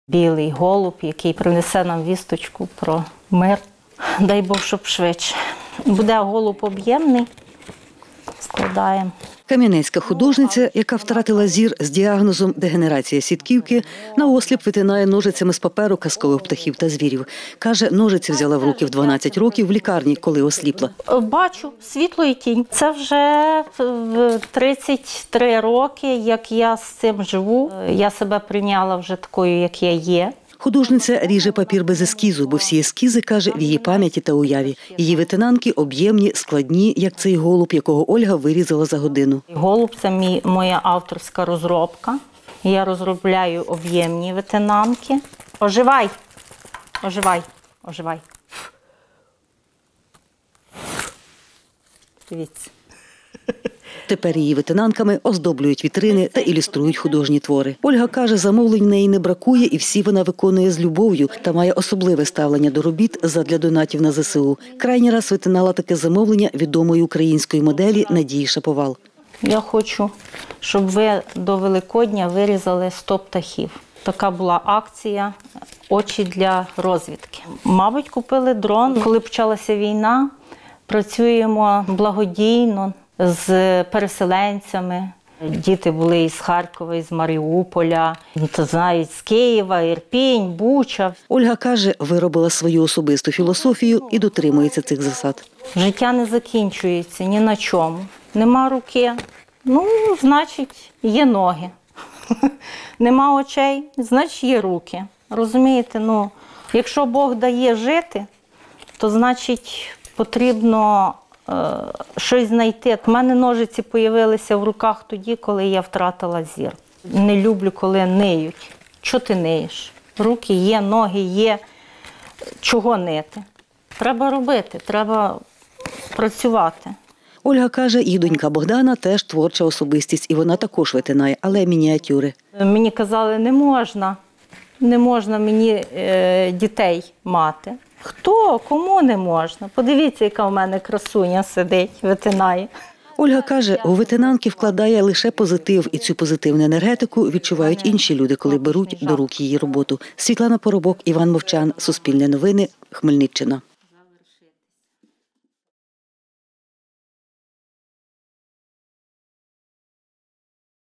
Білий голуб, який принесе нам вісточку про мир. Дай Бог, щоб швидше. Буде голуб об'ємний. Складаємо. Кам'янецька художниця, яка втратила зір з діагнозом дегенерація сітківки, наосліп витинає ножицями з паперу казкових птахів та звірів. Каже, ножиці взяла в руки в 12 років в лікарні, коли осліпла. Бачу світло і тінь. Це вже 33 роки, як я з цим живу. Я себе прийняла вже такою, як я є. Художниця ріже папір без ескізу, бо всі ескізи, каже, в її пам'яті та уяві. Її витинанки об'ємні, складні, як цей голуб, якого Ольга вирізала за годину. Голуб – це моя авторська розробка. Я розробляю об'ємні витинанки. Оживай! Оживай! Оживай! Дивіться. Тепер її витинанками оздоблюють вітрини та ілюструють художні твори. Ольга каже, замовлень в неї не бракує і всі вона виконує з любов'ю та має особливе ставлення до робіт задля донатів на ЗСУ. Крайній раз витинала таке замовлення відомої української моделі Надії Шаповал. Я хочу, щоб ви до Великодня вирізали 100 птахів. Така була акція «Очі для розвідки». Мабуть, купили дрон. Коли почалася війна, працюємо благодійно з переселенцями. Діти були із Харкова, із Маріуполя, знають, з Києва, Ірпінь, Буча. Ольга каже, виробила свою особисту філософію і дотримується цих засад. Життя не закінчується ні на чому. Нема руки, значить, є ноги. Нема очей, значить, є руки. Розумієте, якщо Бог дає жити, то, значить, потрібно щось знайти. У мене ножиці з'явилися в руках тоді, коли я втратила зір. Не люблю, коли ниють. Чого ти ниєш? Руки є, ноги є. Чого нити? Треба робити, треба працювати. Ольга каже, її донька Богдана теж творча особистість, і вона також витинає, але мініатюри. Мені казали, не можна мені дітей мати. Хто? Кому не можна? Подивіться, яка в мене красуня сидить, витинає. Ольга каже, у витинанки вкладає лише позитив, і цю позитивну енергетику відчувають інші люди, коли беруть до рук її роботу. Світлана Поробок, Іван Мовчан, Суспільне новини, Хмельниччина.